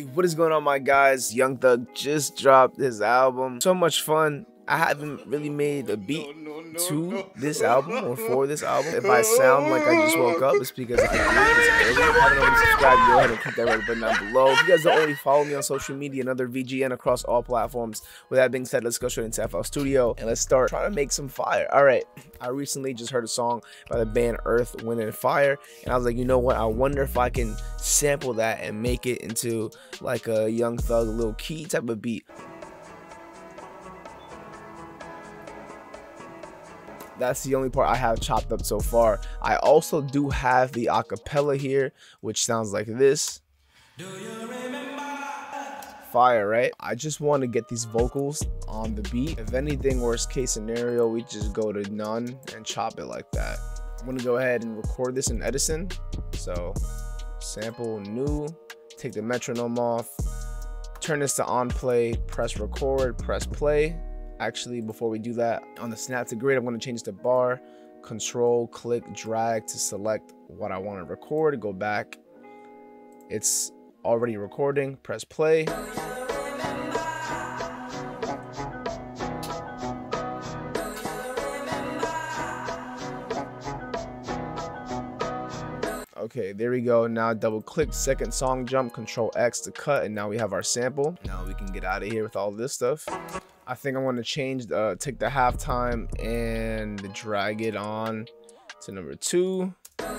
What is going on, my guys? Young Thug just dropped his album. So much fun. I haven't really made a beat to this album or for this album. If I sound like I just woke up, it's because I did this early. If you haven't already subscribed, go ahead and click that red button down below. If you guys don't already follow me on social media, AnotherVGN across all platforms. With that being said, let's go straight into FL Studio and let's start trying to make some fire. All right, I recently just heard a song by the band Earth, Wind and Fire, and I was like, you know what? I wonder if I can sample that and make it into like a Young Thug, Lil Keed type of beat. That's the only part I have chopped up so far. I also do have the acapella here, which sounds like this. Do you remember? Fire, right? I just want to get these vocals on the beat. If anything, worst case scenario, we just go to none and chop it like that. I'm gonna go ahead and record this in Edison. So sample new, take the metronome off, turn this to on play, press record, press play. Actually, before we do that, on the snap to grid, I'm going to change to bar, control, click, drag to select what I want to record, go back. It's already recording, press play. Okay, there we go. Now double click, second song jump, control X to cut, and now we have our sample. Now we can get out of here with all this stuff. I think I'm going to change take the halftime and drag it on to number 2.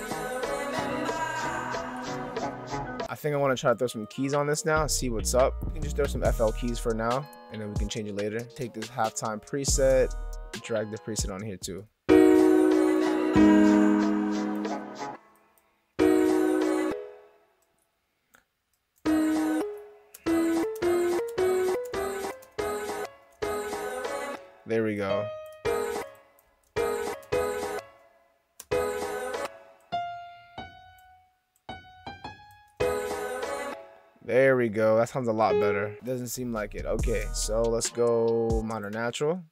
I think I want to try to throw some keys on this now, see what's up. We can just throw some FL keys for now, and then we can change it later. Take this halftime preset, drag the preset on here too. There we go. There we go. That sounds a lot better. Doesn't seem like it. Okay, so let's go minor natural.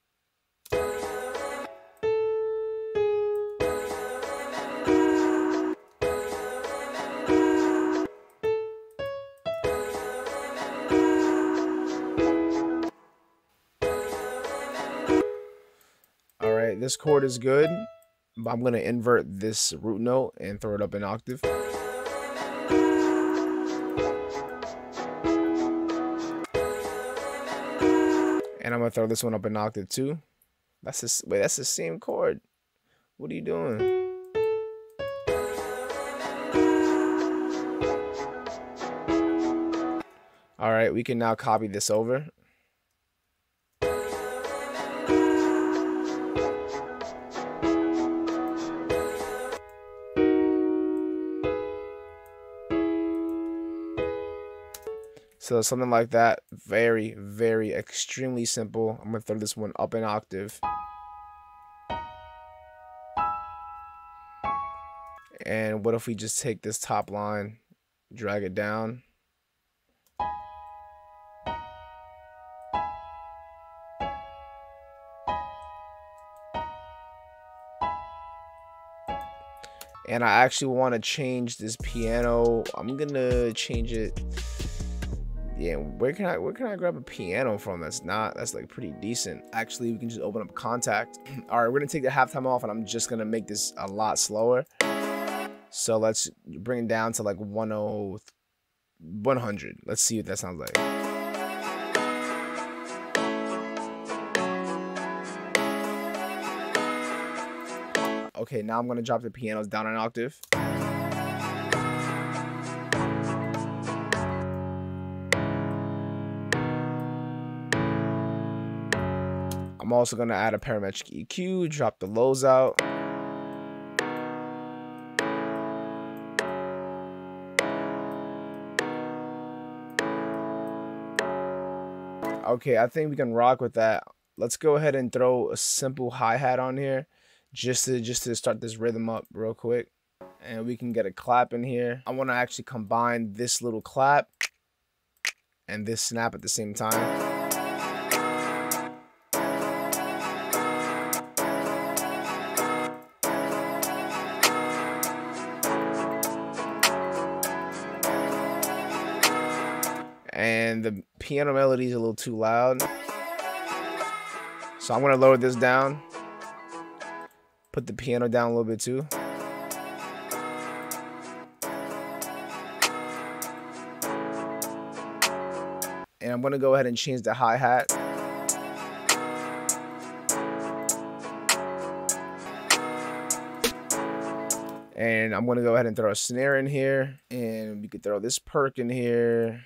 This chord is good, but I'm going to invert this root note and throw it up an octave. And I'm going to throw this one up an octave too. That's the same chord. What are you doing? All right, we can now copy this over. So something like that, very, very extremely simple. I'm gonna throw this one up an octave. And what if we just take this top line, drag it down. And I actually want to change this piano. I'm gonna change it. Yeah, where can I grab a piano from that's like pretty decent? Actually, we can just open up Contact. All right, we're gonna take the halftime off, and I'm just gonna make this a lot slower. So let's bring it down to like 100. Let's see what that sounds like. Okay, now I'm gonna drop the pianos down an octave. I'm also going to add a parametric EQ, drop the lows out. Okay, I think we can rock with that. Let's go ahead and throw a simple hi-hat on here just to start this rhythm up real quick. And we can get a clap in here. I want to actually combine this little clap and this snap at the same time. piano melody is a little too loud. So I'm gonna lower this down. Put the piano down a little bit too. And I'm gonna go ahead and change the hi-hat. And I'm gonna go ahead and throw a snare in here, and we could throw this perk in here.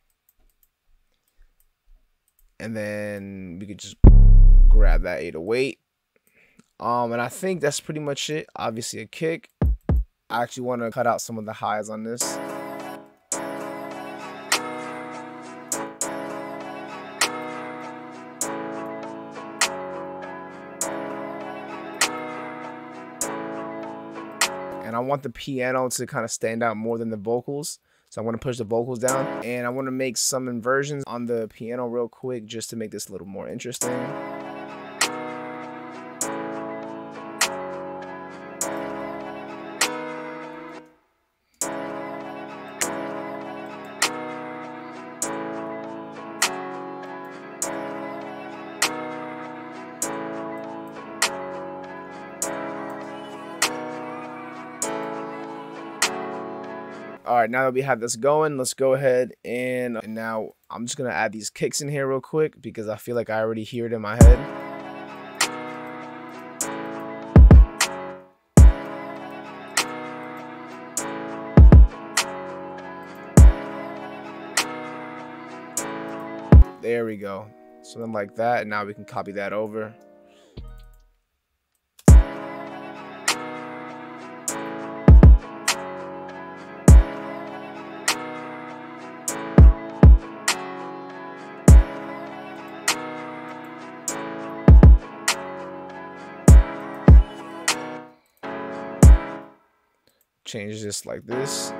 And then we could just grab that 808. And I think that's pretty much it. Obviously a kick. I actually want to cut out some of the highs on this. And I want the piano to kind of stand out more than the vocals. So I'm going to push the vocals down. And I want to make some inversions on the piano real quick just to make this a little more interesting. All right, now that we have this going, let's go ahead and now I'm just gonna add these kicks in here real quick because I feel like I already hear it in my head. There we go, something like that, and now we can copy that over. Change this like this.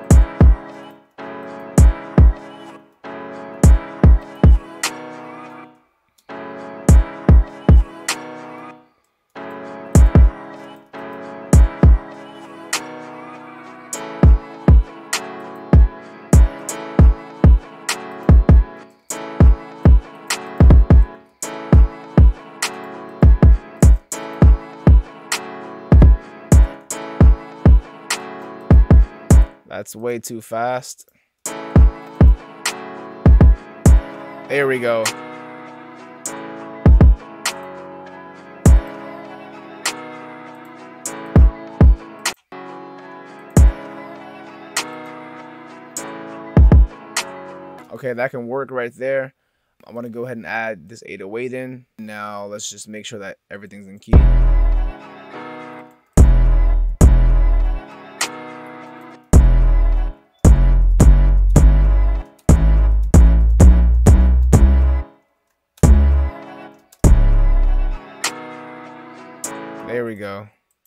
That's way too fast. There we go. Okay, that can work right there. I'm gonna go ahead and add this 808 in. Now let's just make sure that everything's in key. There we go.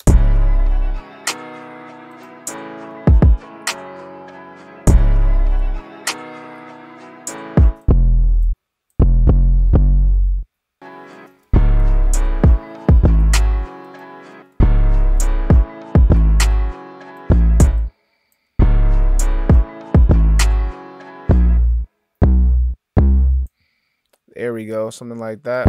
There we go, something like that.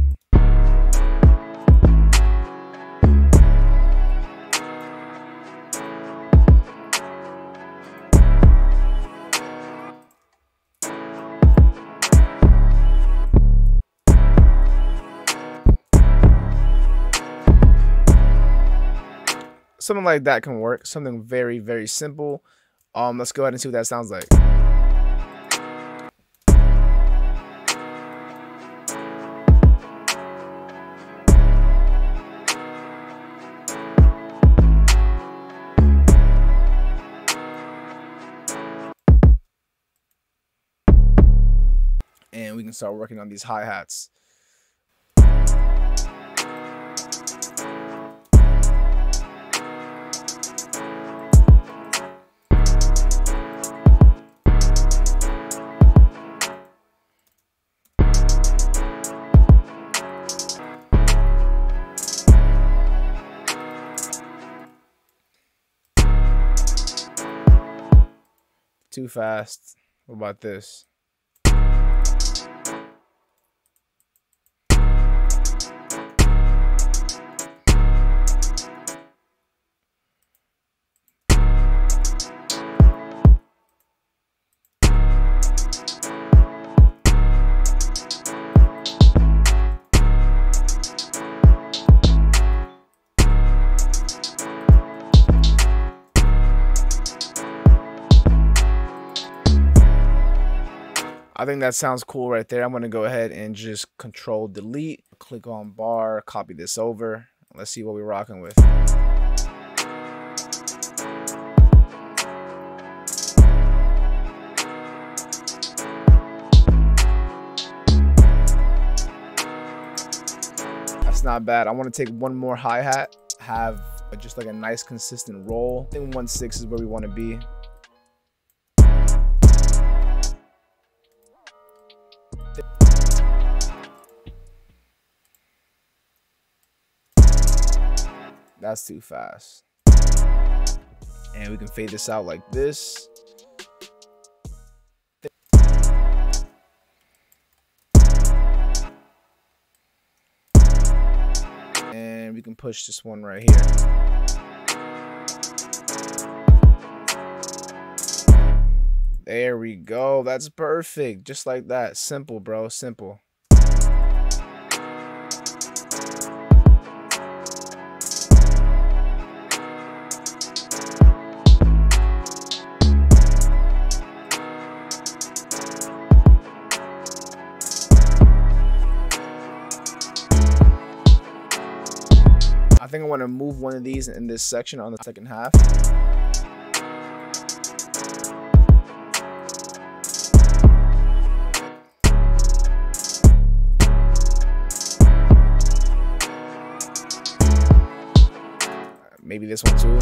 Something like that can work. Something very, very simple. Let's go ahead and see what that sounds like. And we can start working on these hi-hats. Too fast. What about this? I think that sounds cool right there. I'm gonna go ahead and just Control Delete, click on bar, copy this over. Let's see what we're rocking with. That's not bad. I want to take one more hi-hat, have just like a nice consistent roll. I think 1/6 is where we want to be. That's too fast. And we can fade this out like this. And we can push this one right here. There we go. That's perfect. Just like that. Simple, bro. Simple. I think I want to move one of these in this section on the second half. Maybe this one too.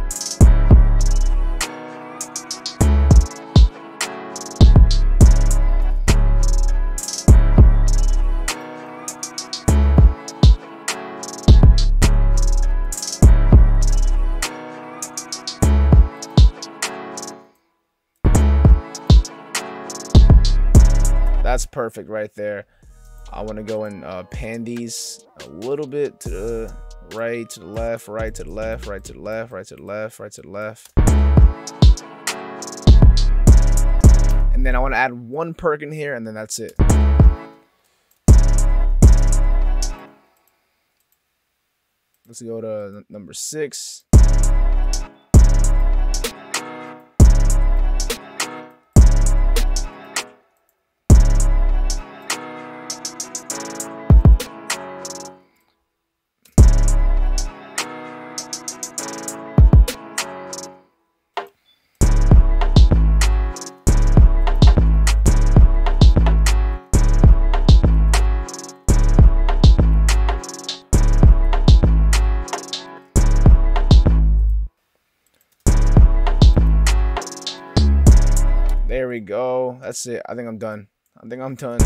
That's perfect right there. I want to go and pan these a little bit to the right, to the left, right to the left, right to the left, right to the left, right to the left. And then I want to add one perk in here, and then that's it. Let's go to number 6. There we go. That's it. I think I'm done. I think I'm done.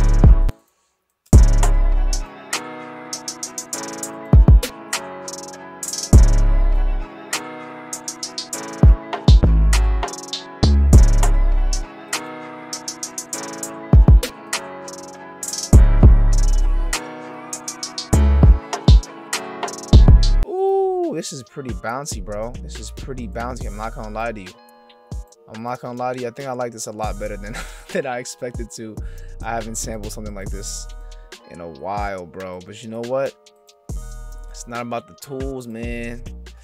Ooh, this is pretty bouncy, bro. This is pretty bouncy. I'm not gonna lie to you. I'm not gonna lie to you, I think I like this a lot better than I expected to. I haven't sampled something like this in a while, bro. But you know what? It's not about the tools, man.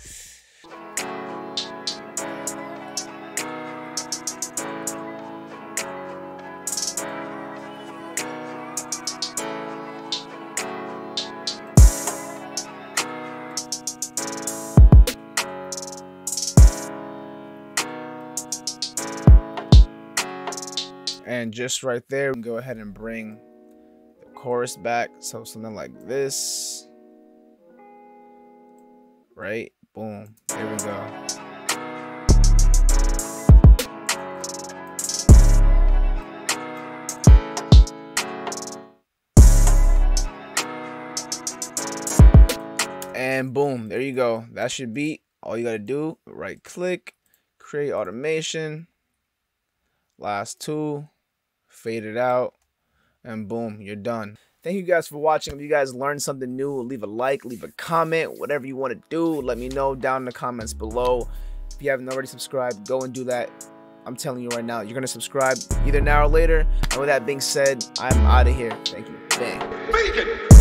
And just right there, we can go ahead and bring the chorus back. So something like this. Right? Boom. There we go. And boom. There you go. That should be all you got to do. Right click, create automation. Last two. Fade it out, and boom, you're done. Thank you guys for watching. If you guys learned something new, leave a like, leave a comment, whatever you want to do. Let me know down in the comments below. If you haven't already subscribed, go and do that. I'm telling you right now, you're going to subscribe either now or later. And with that being said, I'm out of here. Thank you. Bang.